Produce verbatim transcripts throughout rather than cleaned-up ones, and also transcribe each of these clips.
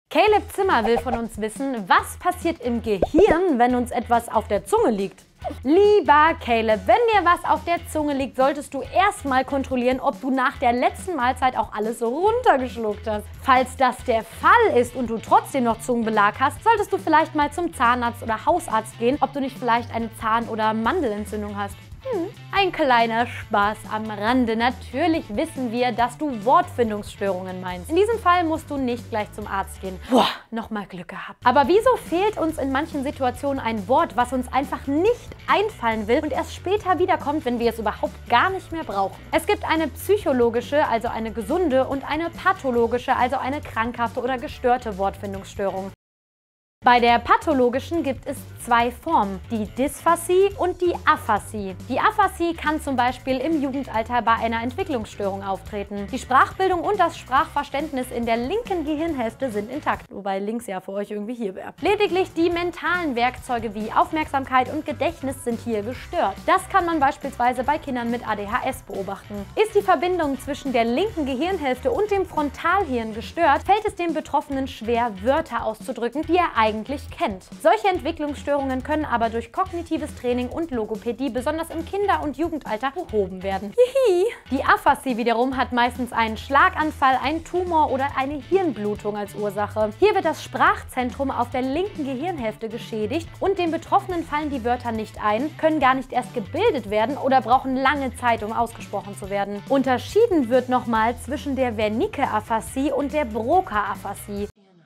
Caleb Zimmer will von uns wissen, was passiert im Gehirn, wenn uns etwas auf der Zunge liegt. Lieber Caleb, wenn dir was auf der Zunge liegt, solltest du erstmal kontrollieren, ob du nach der letzten Mahlzeit auch alles runtergeschluckt hast. Falls das der Fall ist und du trotzdem noch Zungenbelag hast, solltest du vielleicht mal zum Zahnarzt oder Hausarzt gehen, ob du nicht vielleicht eine Zahn- oder Mandelentzündung hast. Hm, ein kleiner Spaß am Rande. Natürlich wissen wir, dass du Wortfindungsstörungen meinst. In diesem Fall musst du nicht gleich zum Arzt gehen. Boah, nochmal Glück gehabt. Aber wieso fehlt uns in manchen Situationen ein Wort, was uns einfach nicht einfallen will und erst später wiederkommt, wenn wir es überhaupt gar nicht mehr brauchen? Es gibt eine psychologische, also eine gesunde, und eine pathologische, also eine krankhafte oder gestörte Wortfindungsstörung. Bei der pathologischen gibt es zwei Formen, die Dysphasie und die Aphasie. Die Aphasie kann zum Beispiel im Jugendalter bei einer Entwicklungsstörung auftreten. Die Sprachbildung und das Sprachverständnis in der linken Gehirnhälfte sind intakt, wobei links ja für euch irgendwie hier wäre. Lediglich die mentalen Werkzeuge wie Aufmerksamkeit und Gedächtnis sind hier gestört. Das kann man beispielsweise bei Kindern mit A D H S beobachten. Ist die Verbindung zwischen der linken Gehirnhälfte und dem Frontalhirn gestört, fällt es dem Betroffenen schwer, Wörter auszudrücken, die er eigentlich eigentlich kennt. Solche Entwicklungsstörungen können aber durch kognitives Training und Logopädie besonders im Kinder- und Jugendalter behoben werden. Hihi. Die Aphasie wiederum hat meistens einen Schlaganfall, einen Tumor oder eine Hirnblutung als Ursache. Hier wird das Sprachzentrum auf der linken Gehirnhälfte geschädigt und den Betroffenen fallen die Wörter nicht ein, können gar nicht erst gebildet werden oder brauchen lange Zeit, um ausgesprochen zu werden. Unterschieden wird nochmal zwischen der Wernicke-Aphasie und der Broca-Aphasie.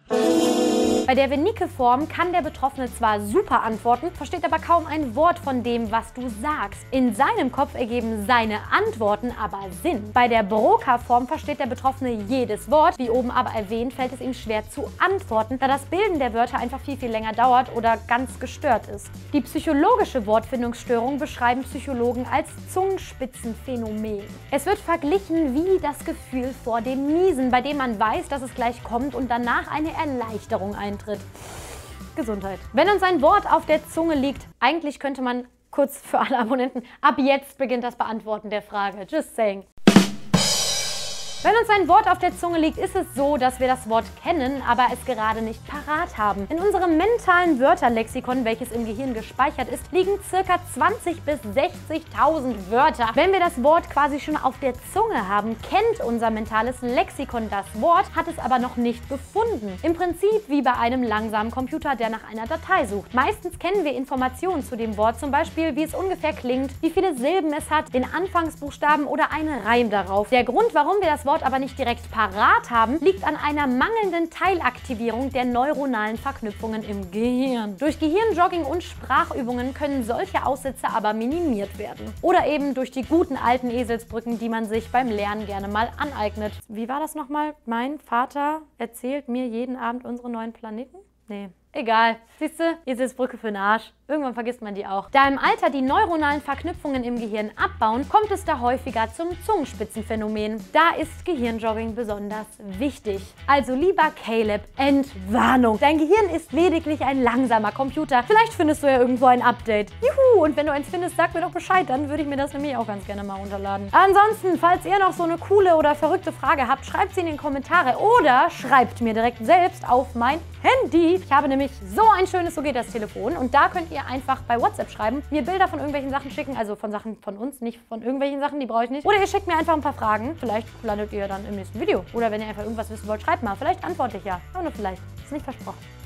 Bei der Wernicke-Form kann der Betroffene zwar super antworten, versteht aber kaum ein Wort von dem, was du sagst. In seinem Kopf ergeben seine Antworten aber Sinn. Bei der Broca-Form versteht der Betroffene jedes Wort, wie oben aber erwähnt, fällt es ihm schwer zu antworten, da das Bilden der Wörter einfach viel, viel länger dauert oder ganz gestört ist. Die psychologische Wortfindungsstörung beschreiben Psychologen als Zungenspitzenphänomen. Es wird verglichen wie das Gefühl vor dem Niesen, bei dem man weiß, dass es gleich kommt und danach eine Erleichterung eintritt. Gesundheit. Wenn uns ein Wort auf der Zunge liegt, eigentlich könnte man, kurz für alle Abonnenten, ab jetzt beginnt das Beantworten der Frage. Just saying. Wenn uns ein Wort auf der Zunge liegt, ist es so, dass wir das Wort kennen, aber es gerade nicht parat haben. In unserem mentalen Wörterlexikon, welches im Gehirn gespeichert ist, liegen ca. zwanzig bis sechzigtausend Wörter. Wenn wir das Wort quasi schon auf der Zunge haben, kennt unser mentales Lexikon das Wort, hat es aber noch nicht gefunden. Im Prinzip wie bei einem langsamen Computer, der nach einer Datei sucht. Meistens kennen wir Informationen zu dem Wort, zum Beispiel wie es ungefähr klingt, wie viele Silben es hat, den Anfangsbuchstaben oder einen Reim darauf. Der Grund, warum wir das Wort aber nicht direkt parat haben, liegt an einer mangelnden Teilaktivierung der neuronalen Verknüpfungen im Gehirn. Durch Gehirnjogging und Sprachübungen können solche Aussätze aber minimiert werden. Oder eben durch die guten alten Eselsbrücken, die man sich beim Lernen gerne mal aneignet. Wie war das nochmal? Mein Vater erzählt mir jeden Abend unsere neuen Planeten? Nee. Egal. Siehst du, Eselsbrücke für den Arsch. Irgendwann vergisst man die auch. Da im Alter die neuronalen Verknüpfungen im Gehirn abbauen, kommt es da häufiger zum Zungenspitzenphänomen. Da ist Gehirnjogging besonders wichtig. Also lieber Caleb, Entwarnung. Dein Gehirn ist lediglich ein langsamer Computer. Vielleicht findest du ja irgendwo ein Update. Juhu! Und wenn du eins findest, sag mir doch Bescheid. Dann würde ich mir das nämlich auch ganz gerne mal runterladen. Ansonsten, falls ihr noch so eine coole oder verrückte Frage habt, schreibt sie in die Kommentare oder schreibt mir direkt selbst auf mein Handy. Ich habe nämlich so ein schönes So geht das Telefon und da könnt ihr einfach bei WhatsApp schreiben, mir Bilder von irgendwelchen Sachen schicken, also von Sachen von uns, nicht von irgendwelchen Sachen, die brauche ich nicht. Oder ihr schickt mir einfach ein paar Fragen, vielleicht landet ihr dann im nächsten Video. Oder wenn ihr einfach irgendwas wissen wollt, schreibt mal, vielleicht antworte ich ja. Aber nur vielleicht, ist nicht versprochen.